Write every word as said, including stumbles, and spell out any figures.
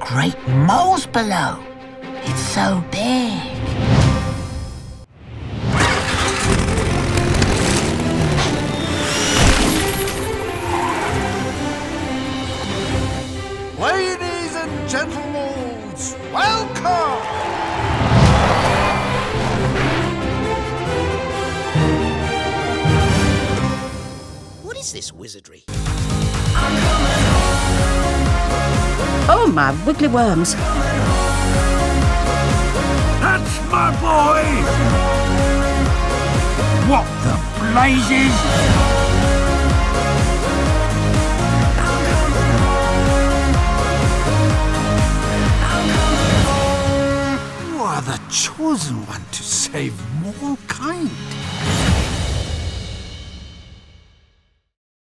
great moles below. It's so big. Ladies and gentlemen, welcome! What is this wizardry? Oh, my wiggly worms. That's my boy! What the blazes? You are the chosen one to save Mole